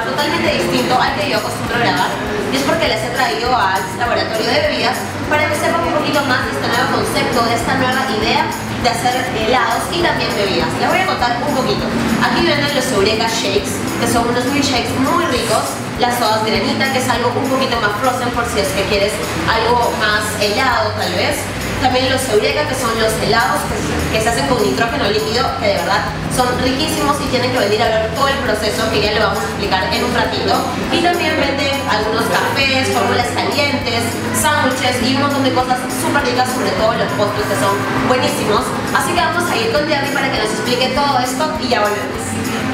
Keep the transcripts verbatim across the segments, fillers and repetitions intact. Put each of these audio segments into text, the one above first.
grabar totalmente distinto al que yo acostumbro grabar, y es porque les he traído al laboratorio de bebidas para que sepan un poquito más de este nuevo concepto, de esta nueva idea de hacer helados y también bebidas. Les voy a contar un poquito. Aquí vienen los Eureka Shakes, que son unos milkshakes muy ricos, las sodas granita, que es algo un poquito más frozen por si es que quieres algo más helado tal vez. También los Eureka, que son los helados que, que se hacen con nitrógeno líquido, que de verdad son riquísimos y tienen que venir a ver todo el proceso que ya le vamos a explicar en un ratito. Y también venden algunos cafés, fórmulas calientes, sándwiches y un montón de cosas súper ricas, sobre todo los postres que son buenísimos. Así que vamos a ir con Jerry para que nos explique todo esto y ya volvemos.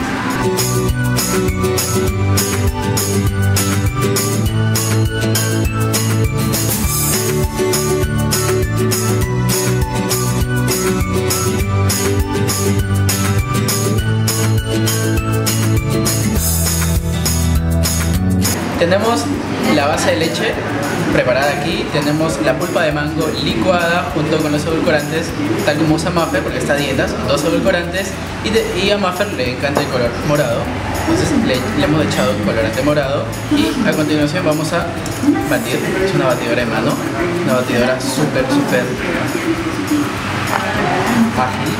Tenemos la base de leche preparada aquí, tenemos la pulpa de mango licuada junto con los edulcorantes, tal como usa Maffer porque está a dieta, son dos edulcorantes y, de, y a Maffer le encanta el color morado, entonces le, le hemos echado un colorante morado y a continuación vamos a batir. Es una batidora de mano, una batidora súper súper ágil.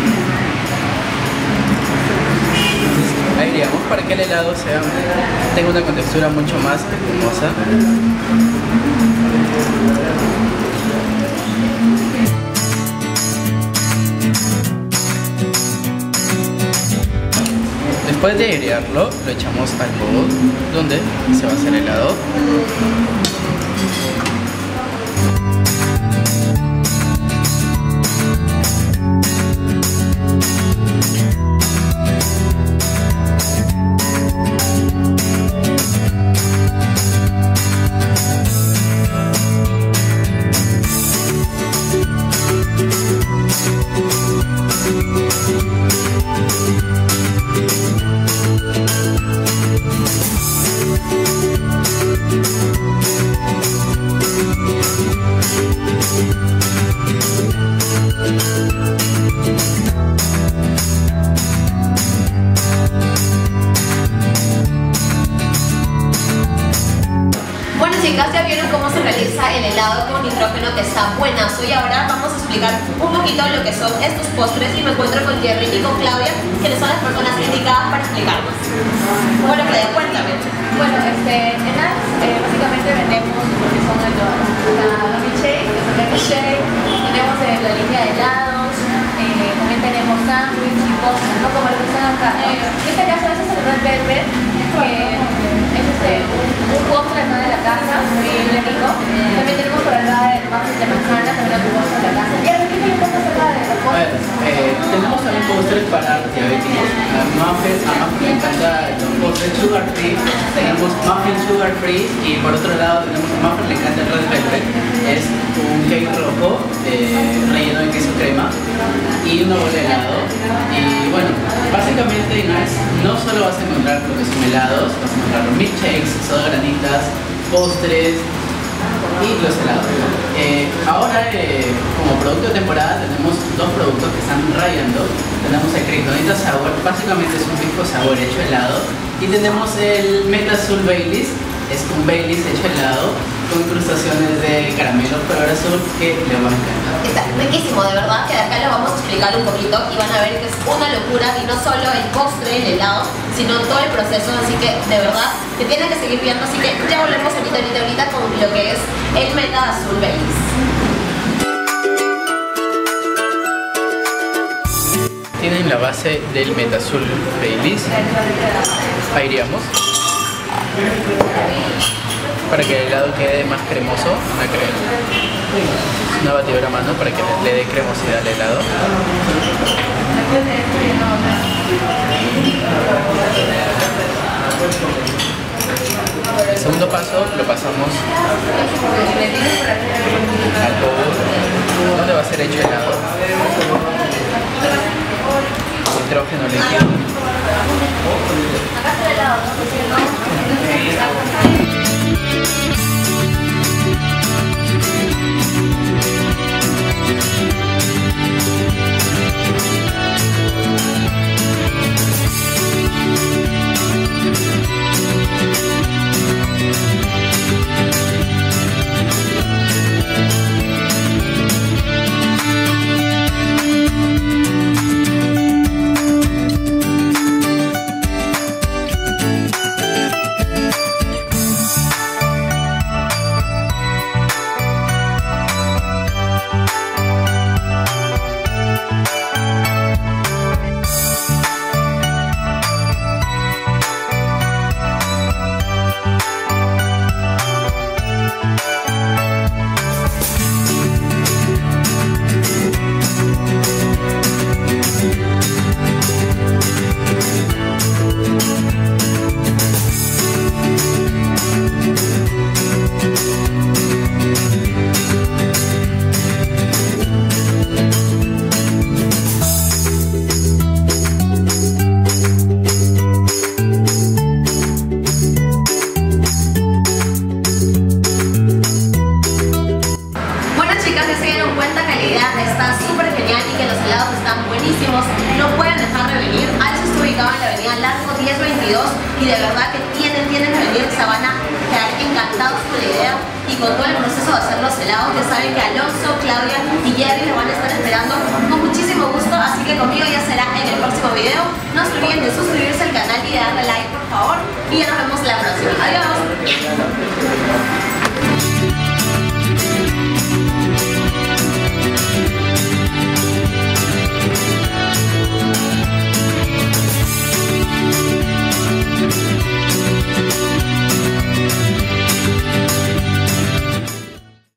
Aireamos para que el helado sea, tenga una contextura mucho más espumosa. Después de airearlo, lo echamos al bowl donde se va a hacer el helado. Chicas, ya vieron cómo se realiza el helado con nitrógeno, que está buenazo, y ahora vamos a explicar un poquito lo que son estos postres y me encuentro con Jerry y con Claudia, que son las personas indicadas para explicarnos. Bueno, Claudia, cuéntame. Bueno, este, en Axe eh, básicamente vendemos lo que son el, la, la milkshake, que son el milkshake, tenemos eh, la línea de helados, eh, también tenemos sándwich y postres, ¿no? Como lo que están acá. Eh, en este caso ese es el Red Velvet, que es este, un, un postre ¿no? de la casa, muy rico. También tenemos por acá el muffin de manzana, también otro postre de la casa. Y ahora, ¿qué tiene un poco acerca de los postres? Eh, tenemos también postres para diabéticos. A Muffin, a Muffin le encanta los postres sugar free. Tenemos Muffin sugar free y por otro lado tenemos a Muffin le encanta el Red Velvet. Es un cake rojo eh, relleno de queso crema y un nuevo helado. Y bueno, básicamente en Axe no solo vas a encontrar lo que son helados, vas a encontrar los milkshakes, sodas granitas, postres y los helados. Eh, ahora, eh, como producto de temporada, tenemos dos productos que están rayando. Tenemos el Kryptonita Sour, básicamente es un pisco sour hecho helado. Y tenemos el Meta Azul Baileys, es un Baileys hecho helado con incrustaciones de caramelo color azul que les va a encantar. Está riquísimo, de verdad que acá lo vamos a explicar un poquito y van a ver que es una locura, y no solo el postre, el helado, sino todo el proceso, así que de verdad que tienen que seguir viendo, así que ya volvemos ahorita, ahorita, ahorita con lo que es el Meta Azul Baileys. Tienen la base del Meta Azul Baileys, aireamos para que el helado quede más cremoso, una, crema, una batidora a mano para que le dé cremosidad al helado. El segundo paso lo pasamos al bowl donde va a ser hecho helado. Nitrógeno líquido. Acá está el helado, ¿no? We'll be right back. tienen, tienen que venir, se van a quedar encantados con la idea y con todo el proceso de hacer los helados. Ya saben que Alonso, Claudia y Jerry los van a estar esperando con muchísimo gusto, así que conmigo ya será en el próximo video. No se olviden de suscribirse al canal y de darle like, por favor, y ya nos vemos la próxima. Adiós.